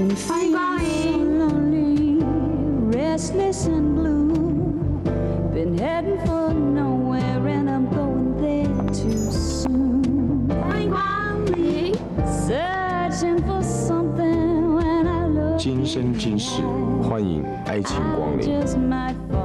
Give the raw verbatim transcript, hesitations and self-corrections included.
欢迎光临。Restless and blue, been heading for nowhere and I'm going there too soon. 欢迎光临。 Searching for something when I look. 今生今世，欢迎爱情光临。 Just might fall